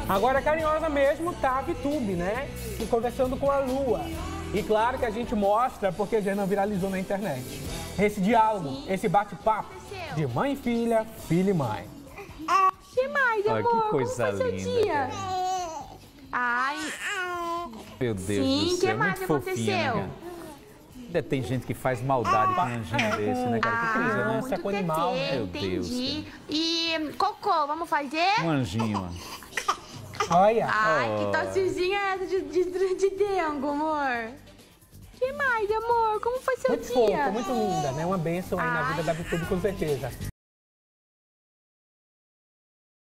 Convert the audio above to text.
Agora, carinhosa mesmo tá a VTube, né? E conversando com a Lua. E claro que a gente mostra porque já não viralizou na internet. Esse diálogo, esse bate-papo de mãe e filha, filha e mãe. Que mais, amor? Que coisa Como foi linda. seu dia? Ai, Meu Deus sim, do o céu, que mais muito fofinha, né, aconteceu? cara? Ainda tem gente que faz maldade com um anjinho desse, né, cara? Que coisa, né? Criança com animal, né? Meu Deus, entendi. E cocô, vamos fazer? Um anjinho, ó. Olha. Ai, que tossezinha é essa de dengo, amor? Que mais, amor? Como foi seu Muito dia? fofa, muito linda, né? Uma bênção aí na Ai. vida da VTube, com certeza.